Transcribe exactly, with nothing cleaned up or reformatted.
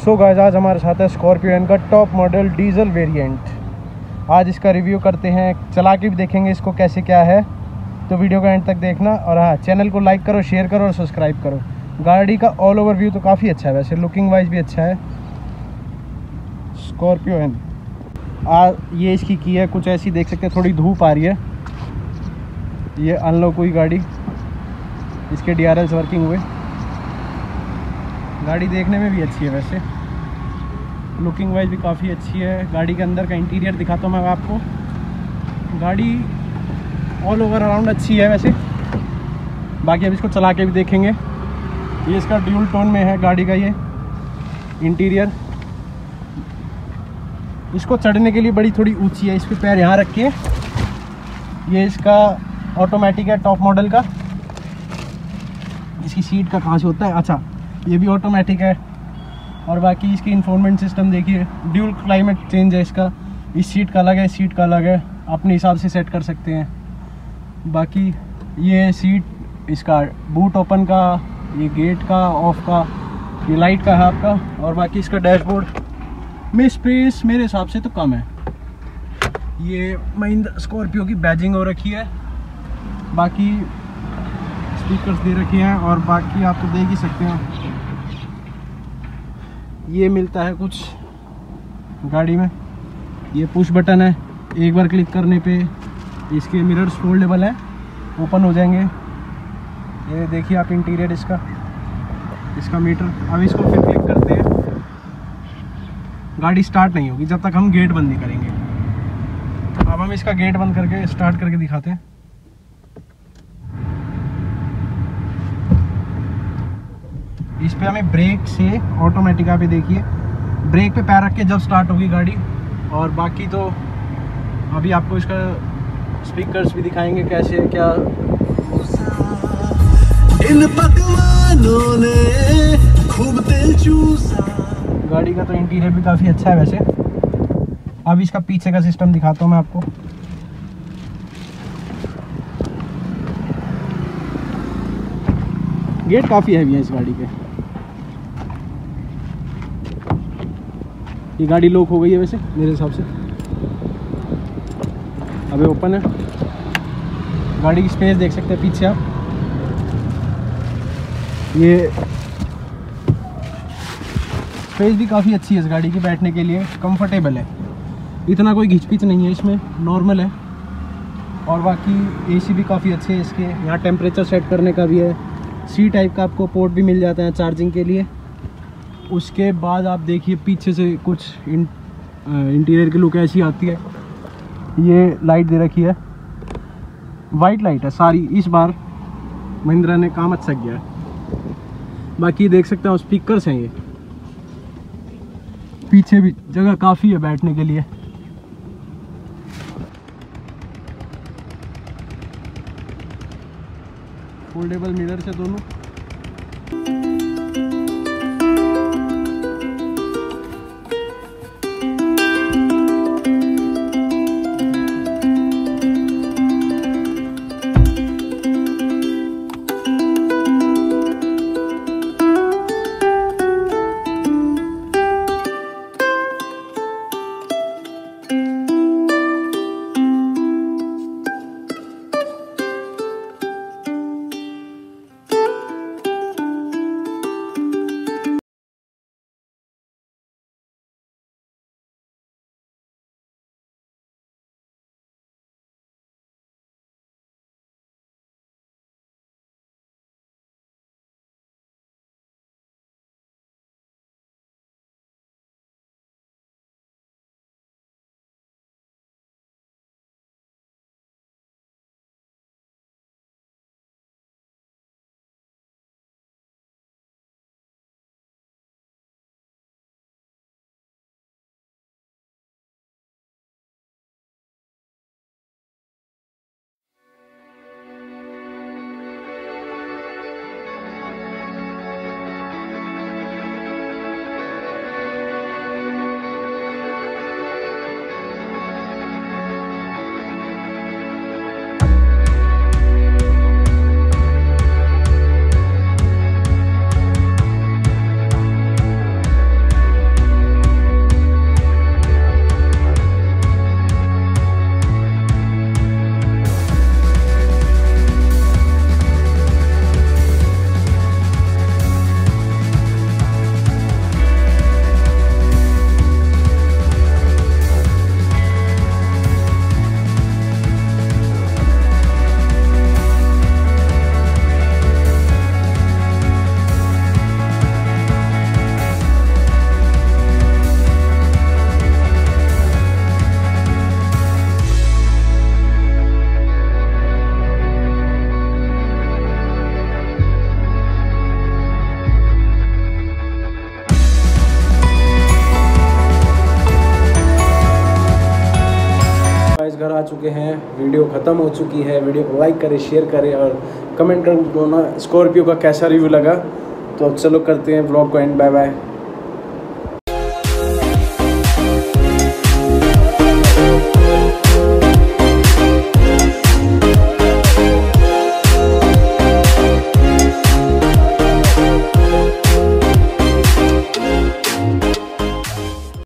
So guys, आज हमारे साथ है स्कॉर्पियो का टॉप मॉडल डीजल वेरिएंट। आज इसका रिव्यू करते हैं, चला के भी देखेंगे इसको कैसे क्या है। तो वीडियो को एंड तक देखना और हाँ, चैनल को लाइक करो, शेयर करो और सब्सक्राइब करो। गाड़ी का ऑल ओवर व्यू तो काफ़ी अच्छा है, वैसे लुकिंग वाइज भी अच्छा है। स्कॉर्पियो एन आ ये इसकी की है कुछ ऐसी, देख सकते हैं थोड़ी धूप आ रही है। ये अनलॉक हुई गाड़ी, इसके डी आर एल्स वर्किंग हुए। गाड़ी देखने में भी अच्छी है, वैसे लुकिंग वाइज भी काफ़ी अच्छी है। गाड़ी के अंदर का इंटीरियर दिखाता हूँ मैं आपको। गाड़ी ऑल ओवर अराउंड अच्छी है वैसे। बाकी अब इसको चला के भी देखेंगे। ये इसका ड्यूल टोन में है गाड़ी का ये इंटीरियर। इसको चढ़ने के लिए बड़ी थोड़ी ऊंची है, इस पर पैर यहाँ रखिए। ये इसका ऑटोमेटिक है टॉप मॉडल का। इसकी सीट का कहाँ से होता है, अच्छा ये भी ऑटोमेटिक है। और बाकी इसकी इंफोर्टमेंट सिस्टम देखिए, ड्यूल क्लाइमेट चेंज है इसका। इस सीट का अलग है, इस सीट का अलग है, अपने हिसाब से सेट कर सकते हैं। बाकी ये सीट इसका बूट ओपन का, ये गेट का ऑफ का, ये लाइट का है आपका। और बाकी इसका डैशबोर्ड में स्पेस मेरे हिसाब से तो कम है। ये महिंद्रा स्कॉर्पियो की बैजिंग हो रखी है। बाकी स्पीकर्स दे रखे हैं और बाकी आप तो देख ही सकते हैं। ये मिलता है कुछ गाड़ी में, ये पुश बटन है, एक बार क्लिक करने पे इसके मिरर्स फोल्डेबल है, ओपन हो जाएंगे। ये देखिए आप इंटीरियर इसका, इसका मीटर। अब इसको फिर क्लिक करते हैं, गाड़ी स्टार्ट नहीं होगी जब तक हम गेट बंद नहीं करेंगे। अब हम इसका गेट बंद करके स्टार्ट करके दिखाते हैं। इस पे हमें ब्रेक से ऑटोमेटिक, आप देखिए ब्रेक पे पैर रख के जब स्टार्ट होगी गाड़ी। और बाकी तो अभी आपको इसका स्पीकर्स भी दिखाएंगे कैसे क्या। इन पकवानों ने खूब तेल चूसा। गाड़ी का तो इंटीरियर भी काफ़ी अच्छा है वैसे। अब इसका पीछे का सिस्टम दिखाता हूँ मैं आपको। गेट काफ़ी हैवी है इस गाड़ी के। ये गाड़ी लॉक हो गई है वैसे मेरे हिसाब से, अबे ओपन है। गाड़ी की स्पेस देख सकते हैं पीछे आप। ये स्पेस भी काफ़ी अच्छी है इस गाड़ी की, बैठने के लिए कंफर्टेबल है। इतना कोई घिचपिच नहीं है इसमें, नॉर्मल है। और बाकी एसी भी काफ़ी अच्छे है इसके। यहाँ टेम्परेचर सेट करने का भी है। सी टाइप का आपको पोर्ट भी मिल जाता है चार्जिंग के लिए। उसके बाद आप देखिए पीछे से कुछ इन, इंटीरियर की लुक ऐसी आती है। ये लाइट दे रखी है, वाइट लाइट है सारी। इस बार महिंद्रा ने काम अच्छा किया है। बाकी देख सकते हैं स्पीकर्स हैं। ये पीछे भी जगह काफ़ी है बैठने के लिए। फोल्डेबल मिरर्स है दोनों। चुके हैं, वीडियो ख़त्म हो चुकी है। वीडियो को लाइक करें, शेयर करें और कमेंट कर दो ना स्कॉर्पियो का कैसा रिव्यू लगा। तो चलो करते हैं व्लॉग को एंड। Bye bye.